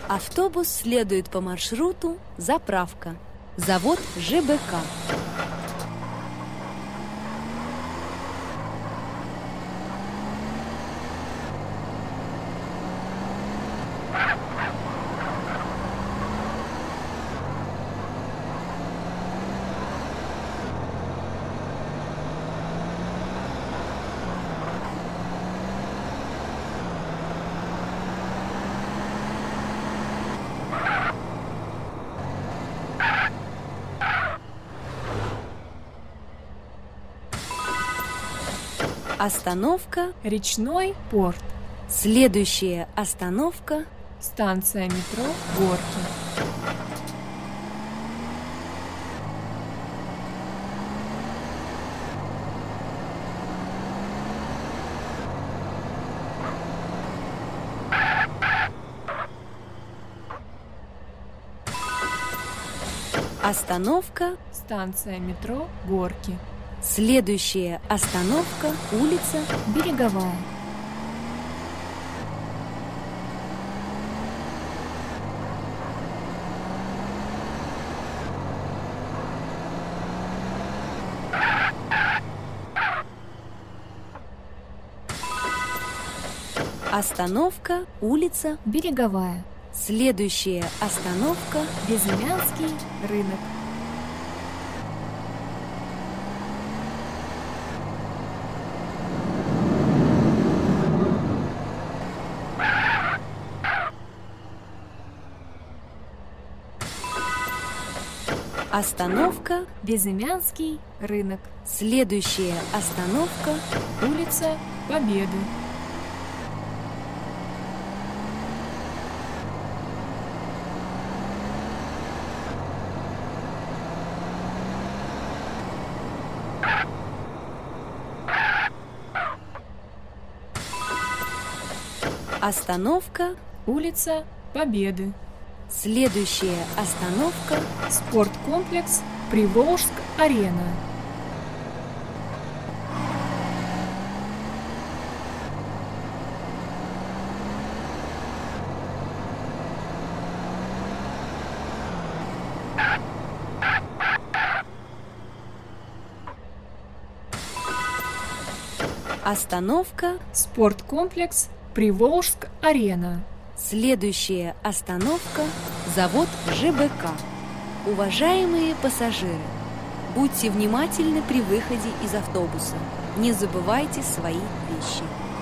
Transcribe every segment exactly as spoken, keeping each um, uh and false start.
Автобус следует по маршруту «Заправка». Завод ЖБК. Остановка Речной порт. Следующая остановка Станция метро Горки. Остановка Станция метро Горки. Следующая остановка улица Береговая. Остановка улица Береговая. Следующая остановка Безымянский рынок. Остановка Безымянский рынок. Следующая остановка Улица Победы. Остановка Улица Победы. Следующая остановка Спорткомплекс Приволжск-Арена. Остановка Спорткомплекс Приволжск-Арена. Следующая остановка завод ЖБК. Уважаемые пассажиры, будьте внимательны при выходе из автобуса. Не забывайте свои вещи.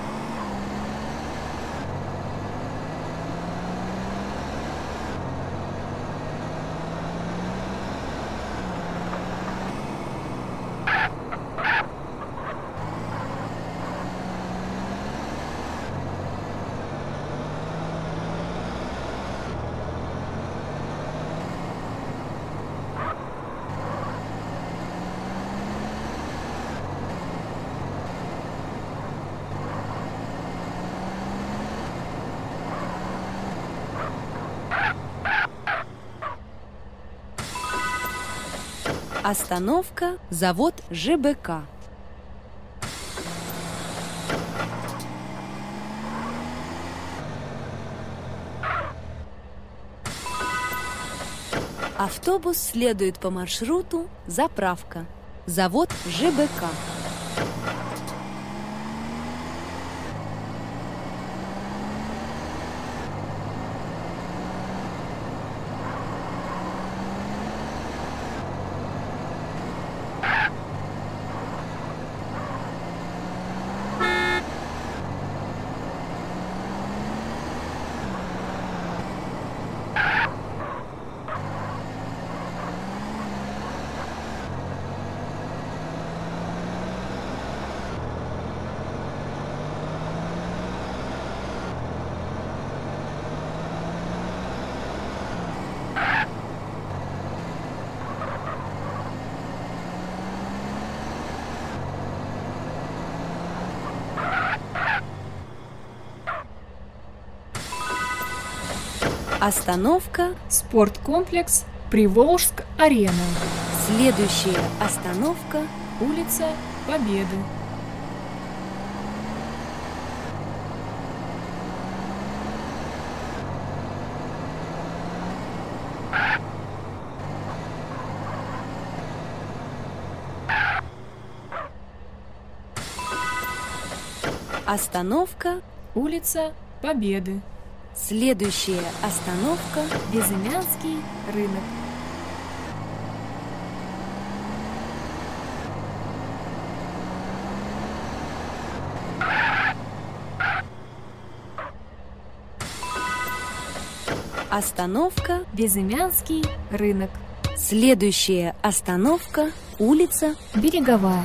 Остановка завод ЖБК. Автобус следует по маршруту «Заправка». Завод ЖБК. Остановка Спорткомплекс Приволжск-Арена. Следующая остановка Улица Победы. Остановка. Улица Победы. Следующая остановка. Безымянский рынок. Остановка. Безымянский рынок. Следующая остановка. Улица Береговая.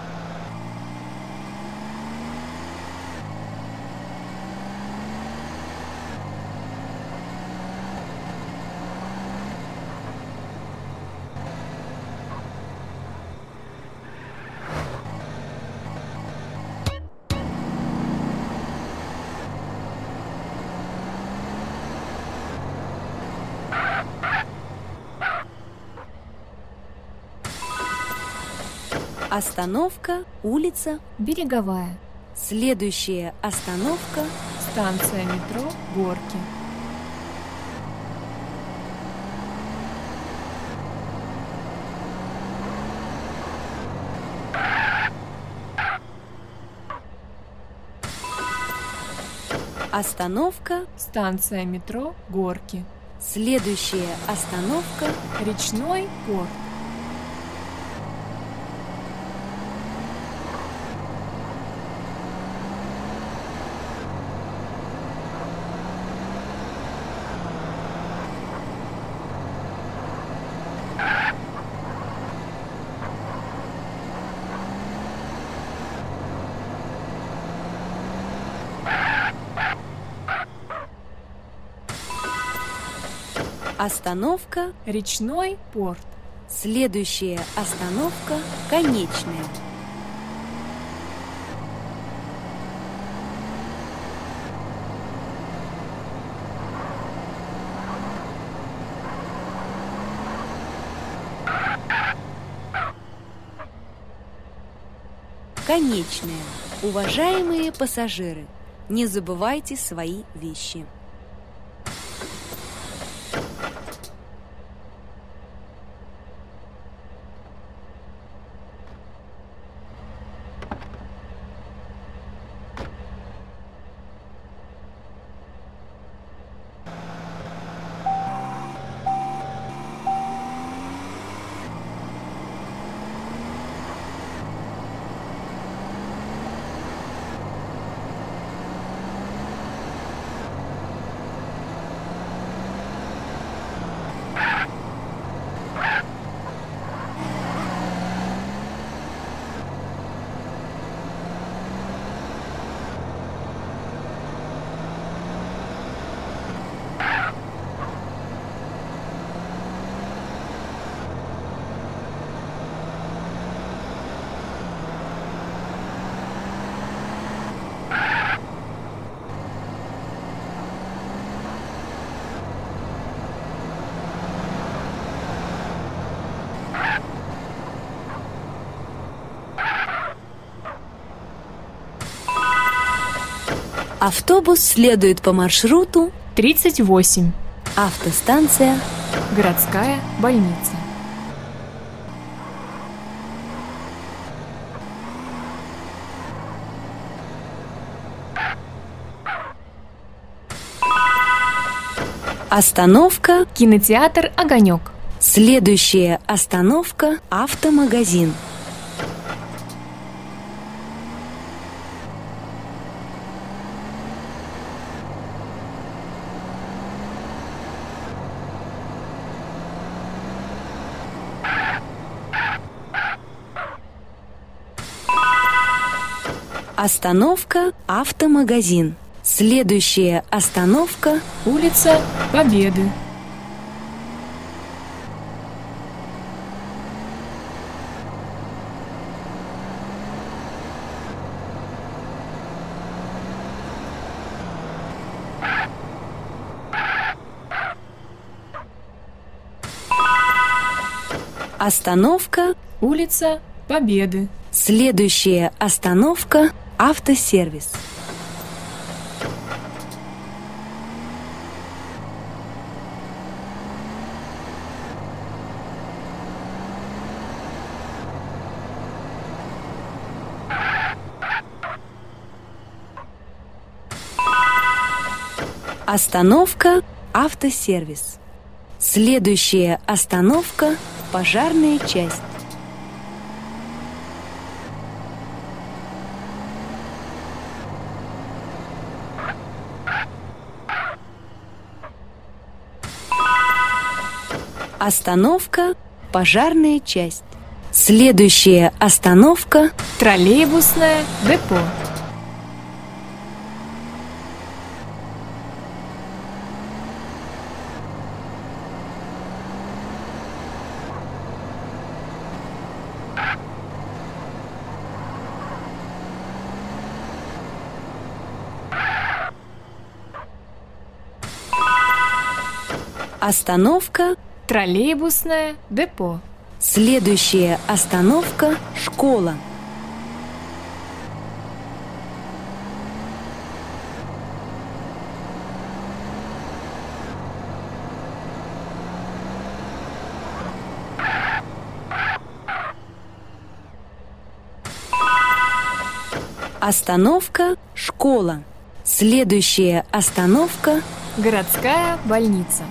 остановка. Улица Береговая. Следующая остановка. Станция метро Горки. Остановка. Станция метро Горки. Следующая остановка. Речной порт. Остановка. Речной порт. Следующая остановка. Конечная. Конечная. Уважаемые пассажиры, не забывайте свои вещи. Автобус следует по маршруту тридцать восемь. автостанция Городская больница. остановка. Кинотеатр «Огонек». Следующая остановка автомагазин. Остановка автомагазин. Следующая остановка Улица Победы. остановка Улица Победы. Следующая остановка автосервис. Остановка «Автосервис». Следующая остановка – пожарная часть. Остановка «Пожарная часть». Следующая остановка – Троллейбусное депо. остановка Троллейбусное депо. Следующая остановка – школа. Остановка – школа. Следующая остановка – Городская больница.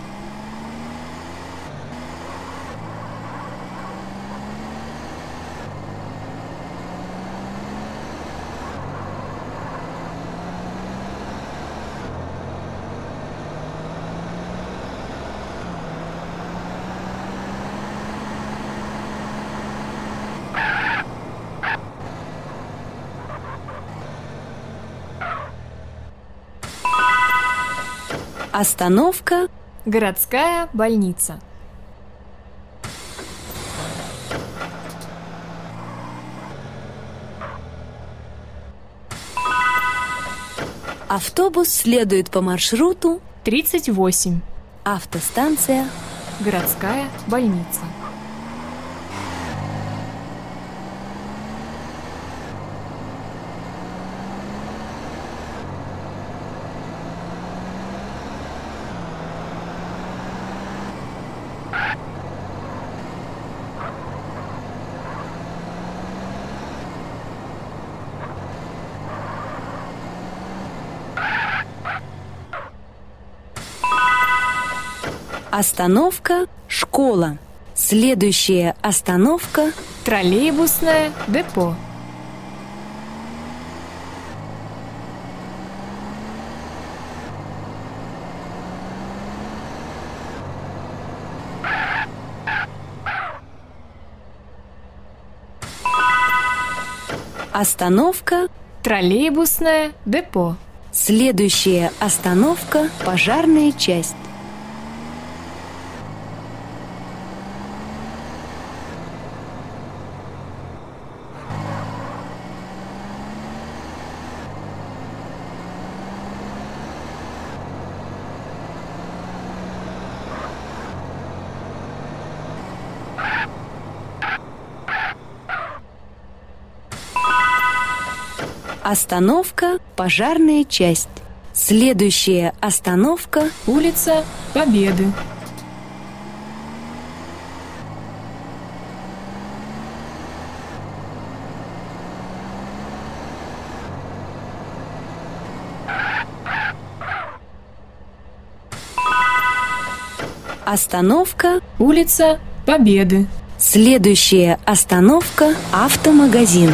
Остановка Городская больница. автобус следует по маршруту тридцать восемь. автостанция Городская больница. остановка школа. Следующая остановка Троллейбусное депо. остановка Троллейбусное депо. Следующая остановка – пожарная часть. Остановка «Пожарная часть». Следующая остановка Улица Победы. остановка Улица Победы. Следующая остановка автомагазин.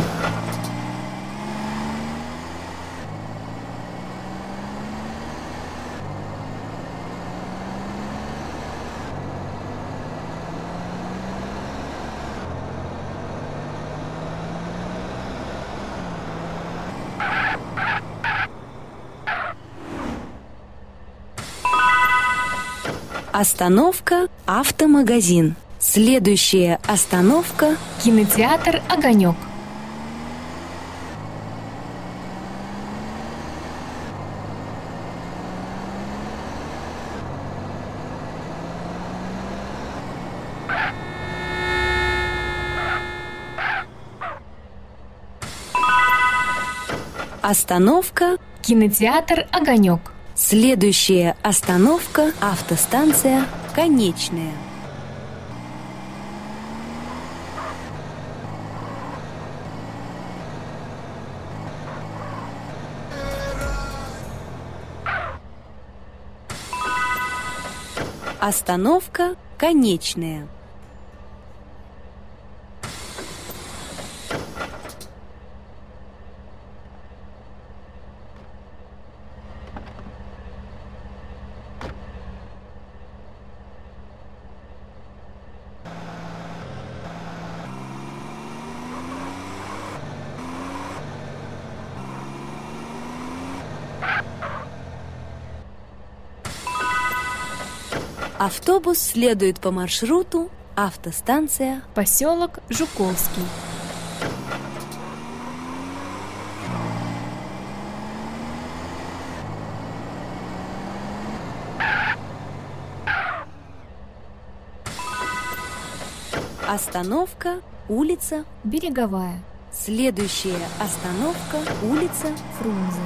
Остановка автомагазин. Следующая остановка Кинотеатр «Огонек». остановка Кинотеатр «Огонек». Следующая остановка автостанция Конечная. Остановка конечная. Автобус следует по маршруту автостанция Поселок Жуковский. Остановка улица Береговая. Следующая остановка улица Фрунзе.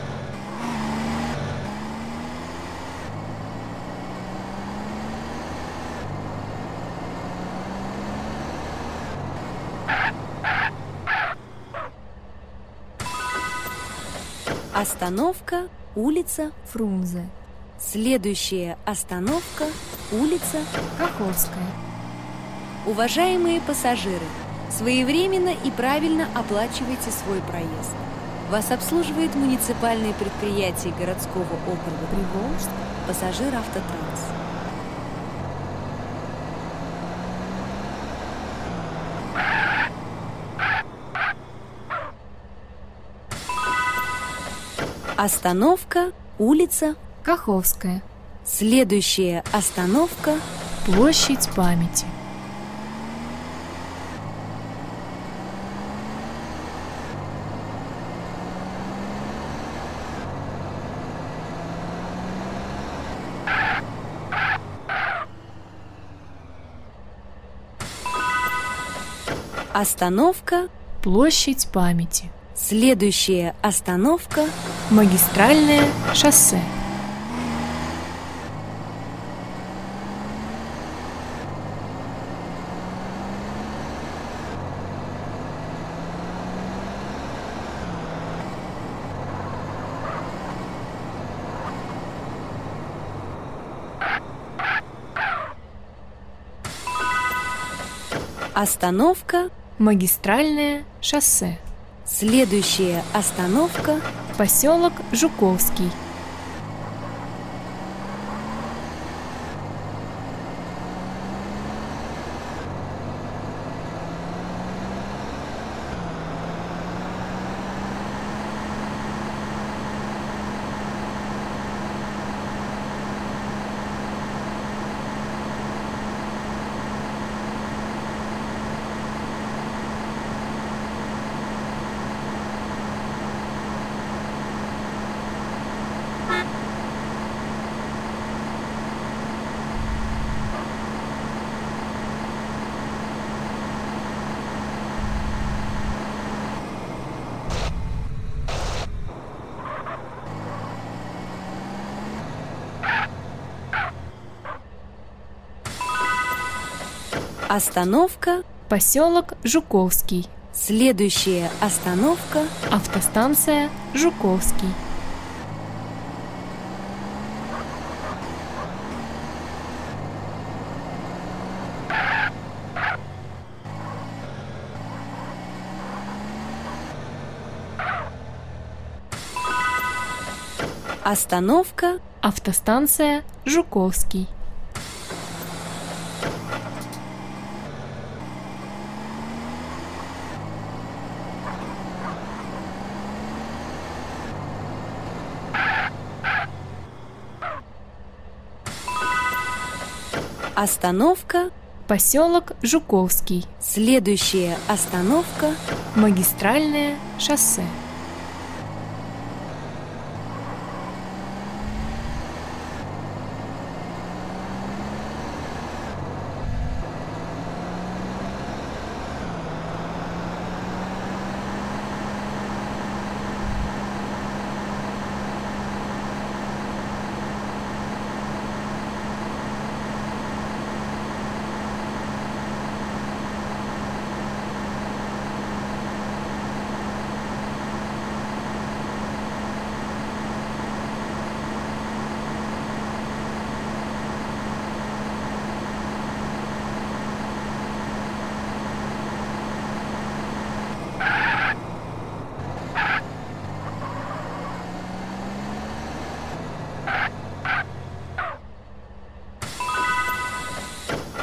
Остановка улица Фрунзе. Следующая остановка улица. Каховская. Уважаемые пассажиры, своевременно и правильно оплачивайте свой проезд. Вас обслуживает муниципальное предприятие городского округа Приволжск «Пассажиравтотранс». Остановка улица Каховская. Следующая остановка Площадь памяти. остановка Площадь памяти. Следующая остановка Магистральное шоссе. остановка Магистральное шоссе. Следующая остановка Поселок Жуковский. остановка Поселок Жуковский. Следующая остановка Автостанция Жуковский. остановка Автостанция Жуковский. остановка Поселок Жуковский. Следующая остановка Магистральное шоссе.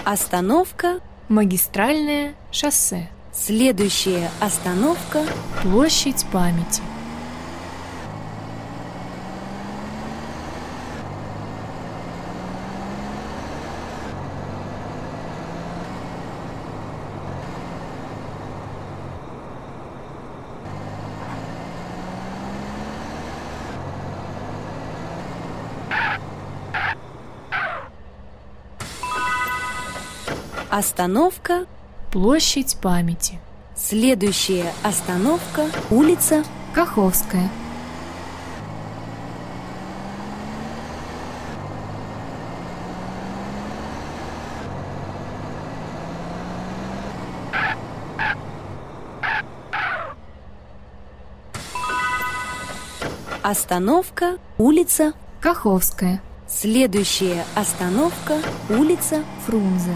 Остановка. Магистральное шоссе. Следующая остановка. Площадь памяти. Остановка. Площадь памяти. Следующая остановка. Улица Каховская. Остановка. Улица. Каховская. Следующая остановка. Улица Фрунзе.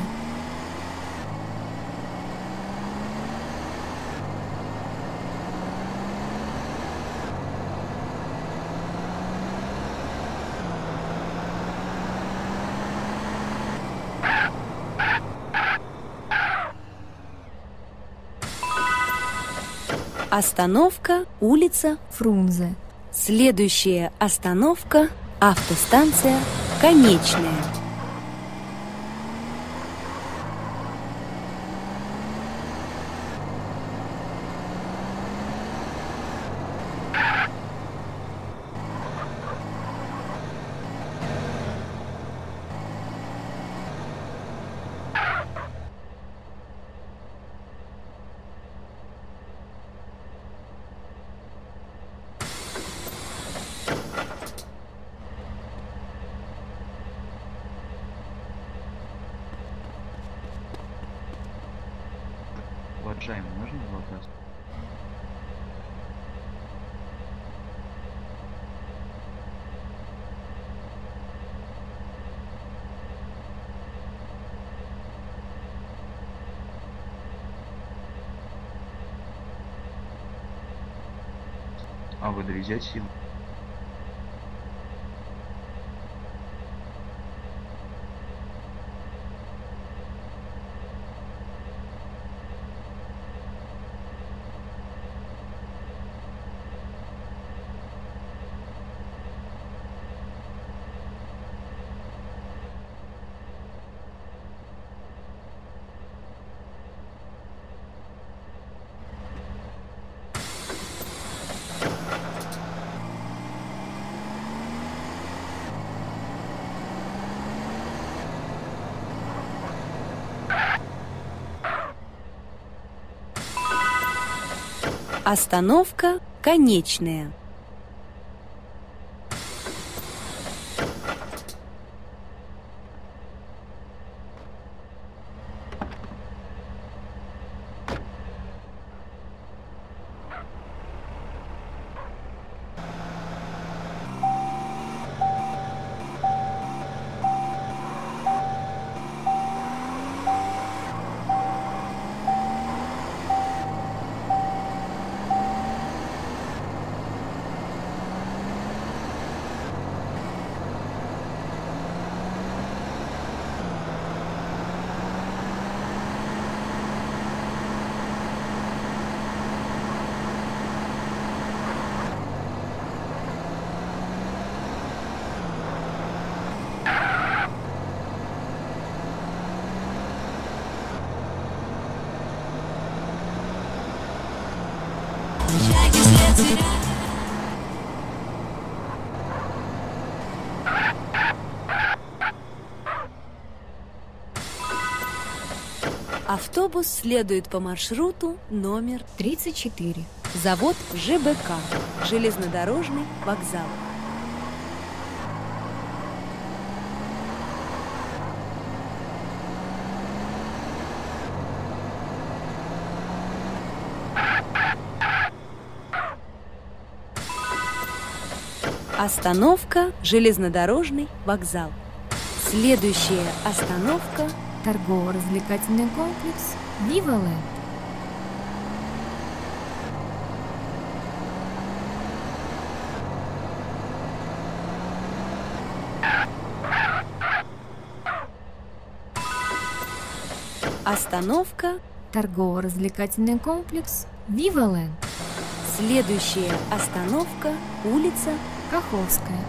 Остановка. Улица Фрунзе. Следующая остановка. Автостанция Конечная. Уважаемый, можно вопрос? А вы довезете его? Остановка Конечная. Автобус следует по маршруту номер тридцать четыре. Завод ЖБК. Железнодорожный вокзал. Остановка железнодорожный вокзал. Следующая остановка Торгово-развлекательный комплекс Виваленд. Остановка. Торгово-развлекательный комплекс Виваленд. Следующая остановка – улица Каховская.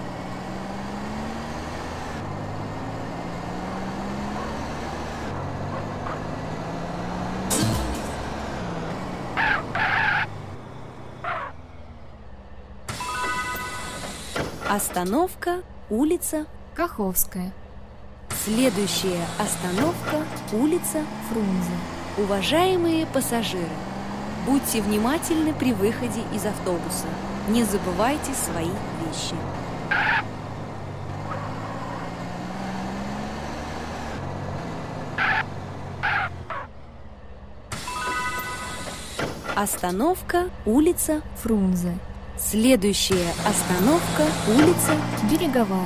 Остановка – улица. Каховская. Следующая остановка – улица. Фрунзе. Уважаемые пассажиры, будьте внимательны при выходе из автобуса. Не забывайте свои вещи. Остановка – улица. Фрунзе. Следующая остановка – улица. Береговая.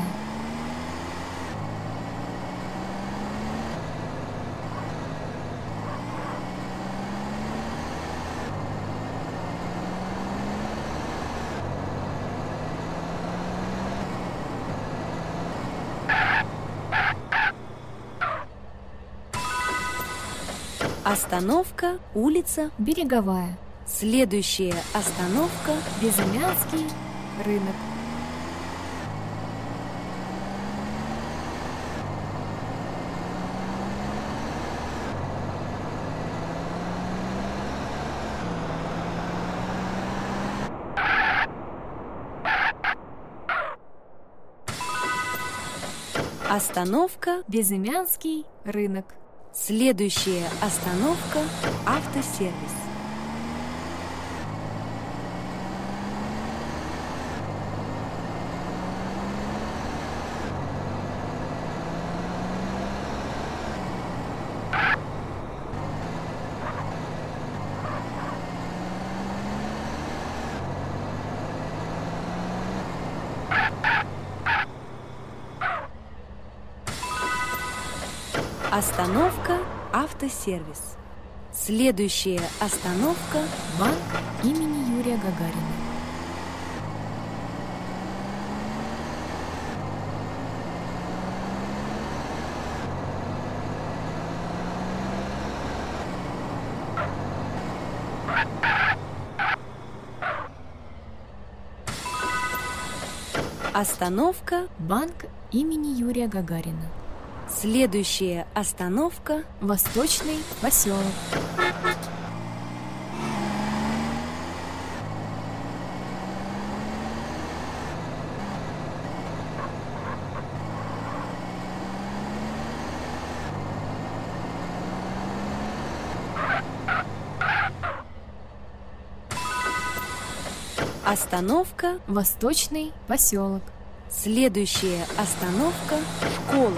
Остановка – улица. Береговая. Следующая остановка – Безымянский рынок. остановка. Безымянский рынок. Следующая остановка – автосервис. Остановка «Автосервис». Следующая остановка Банк имени Юрия Гагарина. остановка Банк имени Юрия Гагарина. Следующая остановка Восточный поселок. Остановка Восточный поселок. Следующая остановка школа.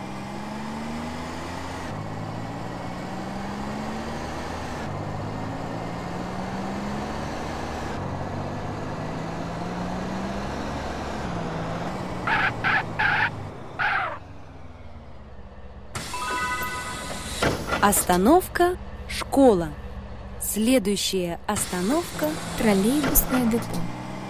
Остановка школа. Следующая остановка Троллейбусное депо.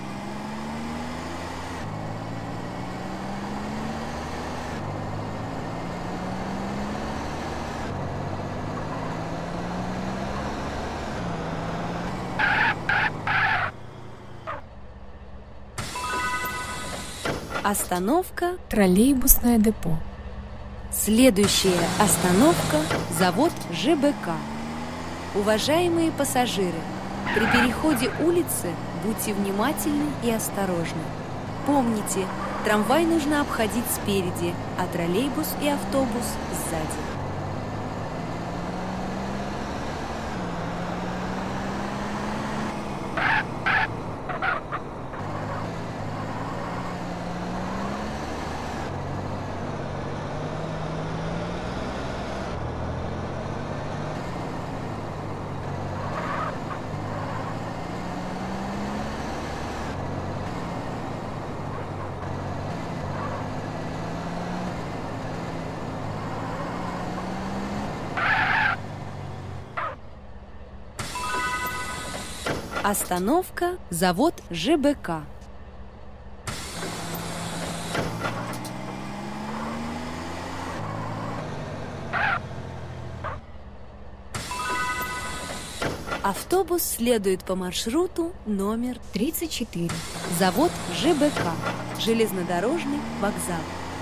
остановка Троллейбусное депо. Следующая остановка – завод ЖБК. Уважаемые пассажиры, при переходе улицы будьте внимательны и осторожны. Помните, трамвай нужно обходить спереди, а троллейбус и автобус сзади. Остановка – завод ЖБК. Автобус следует по маршруту номер тридцать четыре. завод ЖБК, железнодорожный вокзал.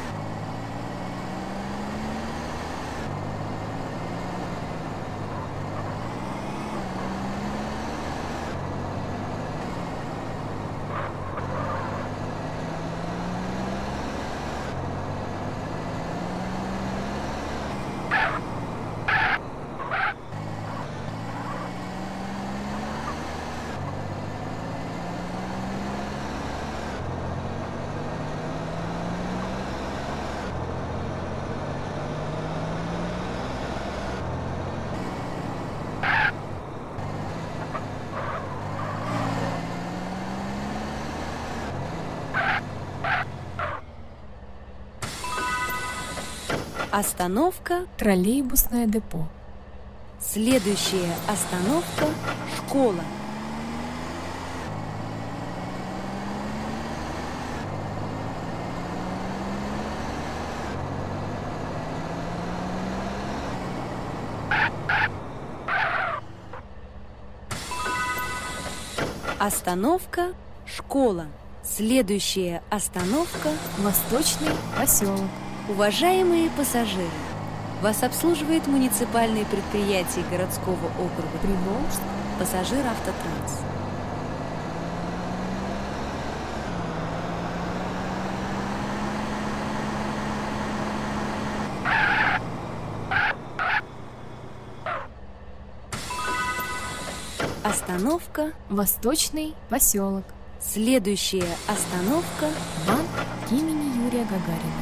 Остановка. Троллейбусное депо. Следующая остановка – школа. Остановка – школа. Следующая остановка – Восточный поселок. уважаемые пассажиры. Вас обслуживает муниципальное предприятие городского округа Приволжск. «Пассажир Автотранс». Остановка. Восточный поселок. Следующая остановка Банк имени Юрия Гагарина.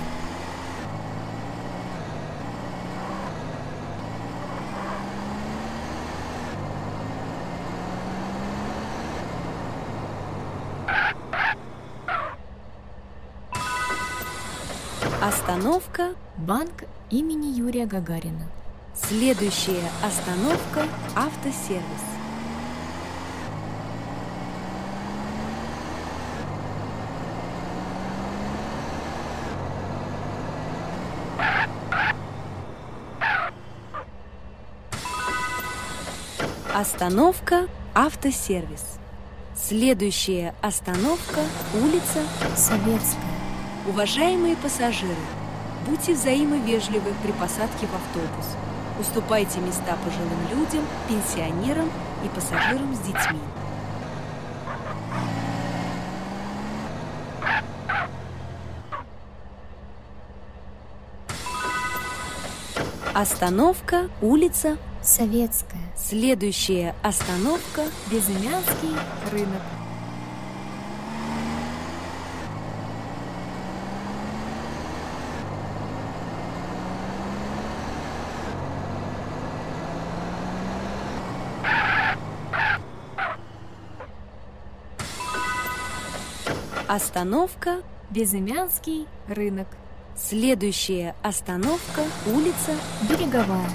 остановка. Банк имени Юрия Гагарина. Следующая остановка автосервис. Остановка автосервис. Следующая остановка улица Советская. Уважаемые пассажиры, будьте взаимовежливы при посадке в автобус. Уступайте места пожилым людям, пенсионерам и пассажирам с детьми. Остановка улица Советская. Следующая остановка Безымянский рынок. Остановка Безымянский рынок. Следующая остановка улица Береговая.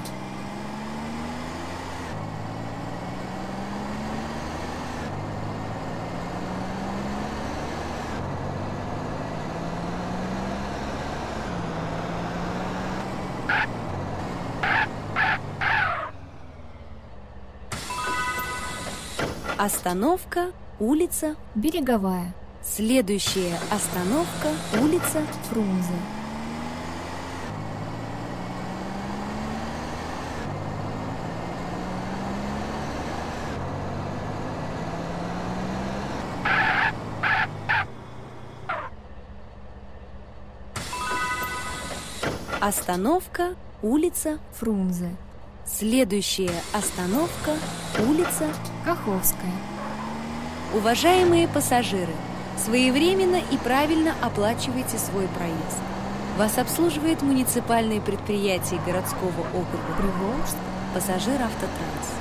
Остановка улица Береговая. Следующая остановка улица Фрунзе. Остановка улица Фрунзе. Следующая остановка улица. Каховская. Уважаемые пассажиры, своевременно и правильно оплачивайте свой проезд. Вас обслуживает муниципальное предприятие городского округа Приволжск. «Пассажир Автотранс».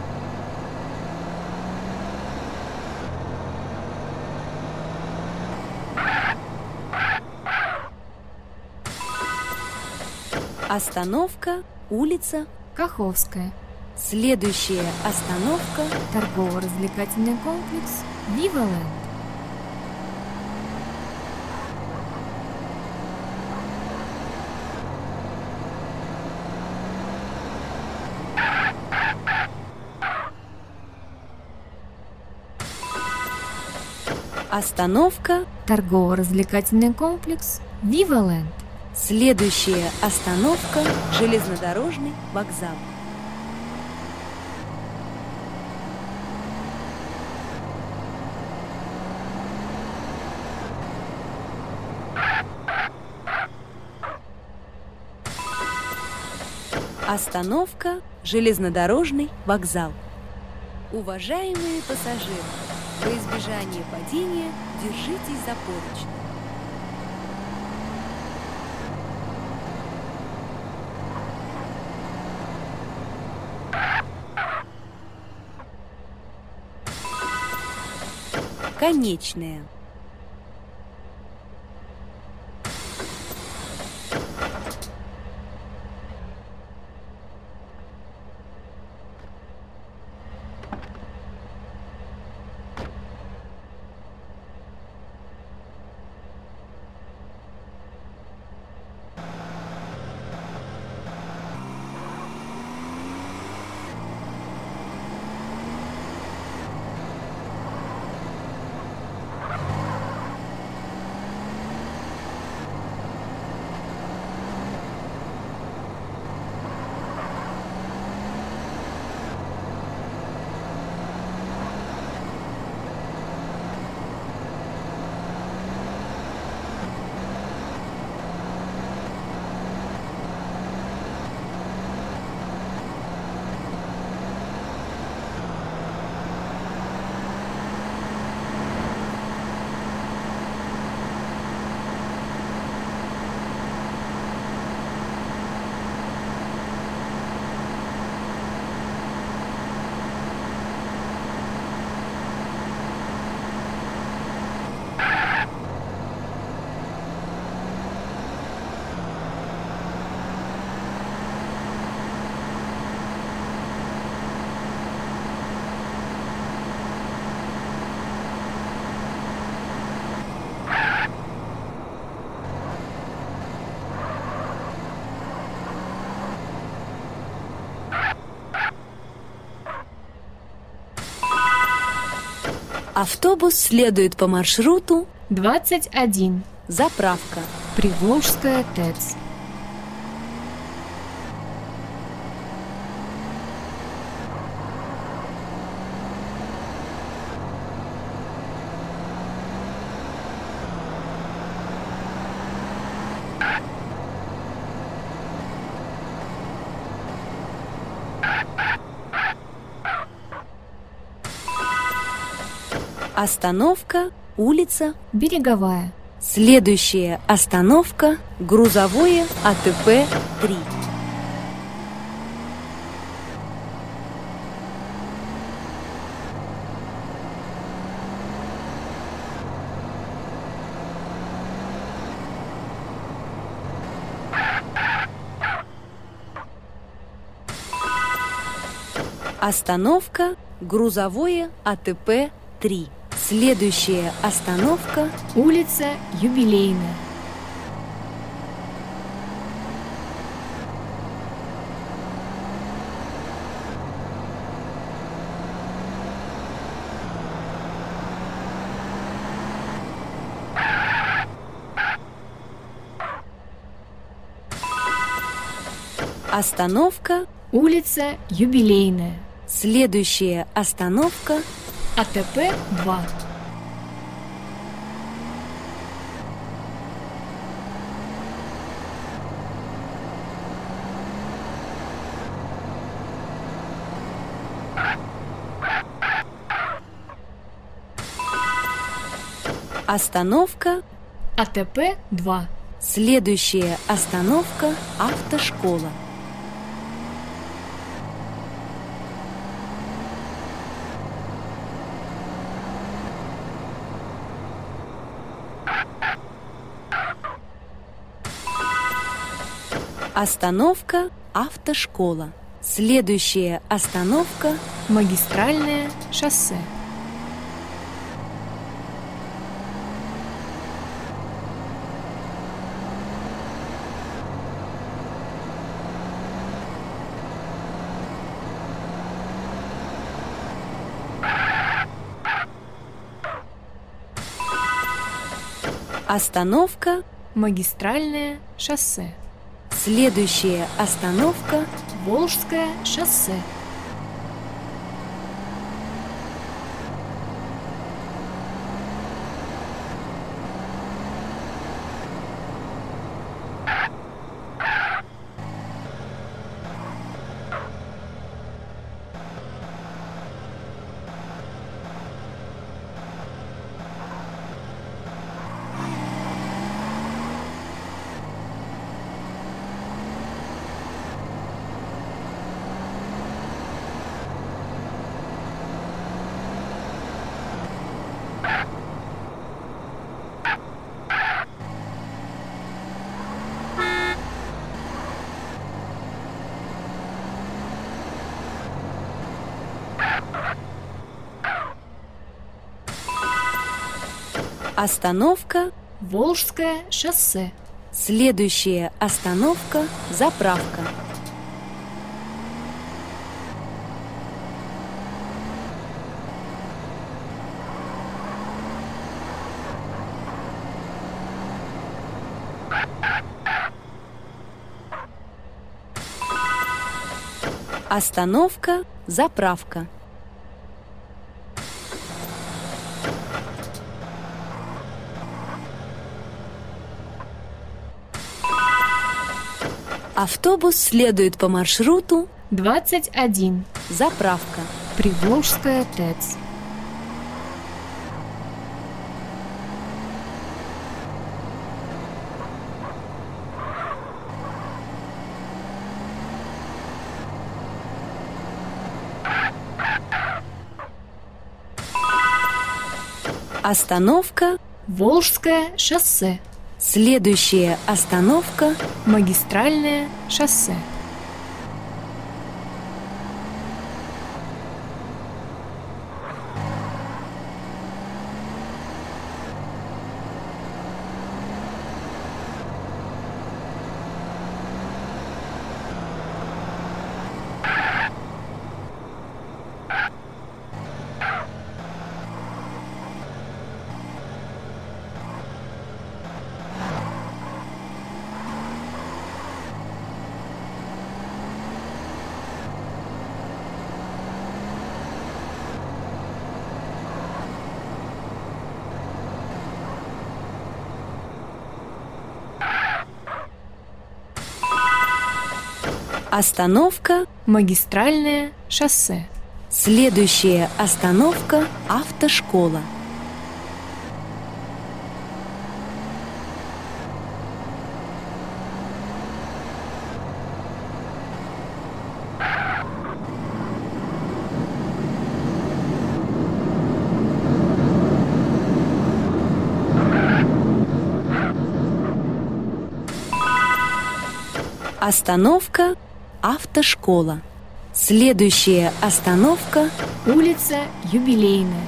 Остановка улица. Каховская. Следующая остановка Торгово-развлекательный комплекс Виваленд. Остановка. Торгово-развлекательный комплекс Виваленд. Следующая остановка – железнодорожный вокзал. Остановка – железнодорожный вокзал. Уважаемые пассажиры, во избежание падения держитесь за поручни. Конечная. Автобус следует по маршруту двадцать один. «Заправка». Приволжская ТЭЦ. Остановка – улица Береговая. Следующая остановка – грузовое АТП три. Остановка – грузовое АТП три. Следующая остановка – Улица Юбилейная. Остановка – Улица Юбилейная. следующая остановка – АТП два. Остановка АТП два. Следующая остановка – автошкола. Остановка автошкола. Следующая остановка Магистральное шоссе. Остановка. Магистральное шоссе. Следующая остановка. Волжское шоссе. Остановка. Волжское шоссе. Следующая остановка. Заправка. Остановка. Заправка. Автобус следует по маршруту. двадцать один. Заправка. Приволжская ТЭЦ. Остановка. Волжское шоссе. Следующая остановка. Магистральное шоссе. Остановка. Магистральное шоссе. Следующая остановка. Автошкола. Остановка. Автошкола. Следующая остановка. Улица Юбилейная.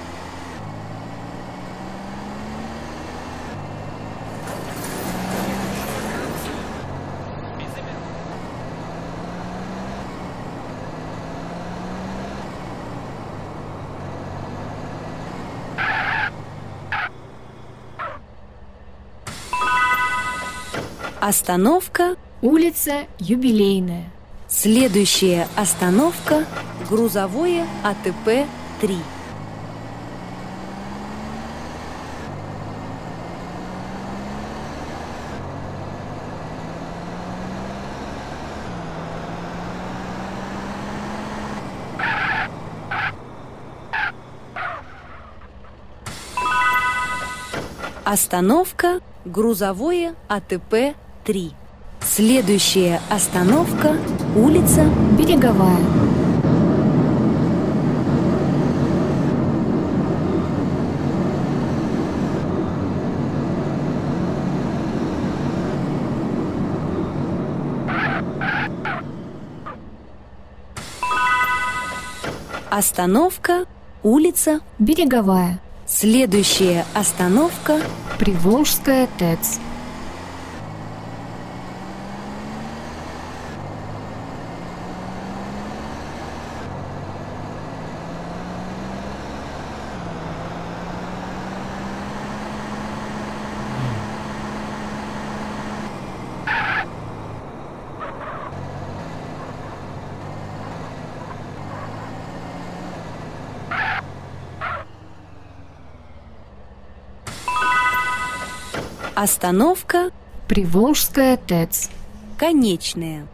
Остановка. Улица Юбилейная. Следующая остановка. Грузовое АТП три. Остановка. Грузовое АТП три. Следующая остановка. Улица Береговая. Остановка. Улица Береговая. Следующая остановка. Приволжская ТЭЦ. Остановка Приволжская ТЭЦ. конечная.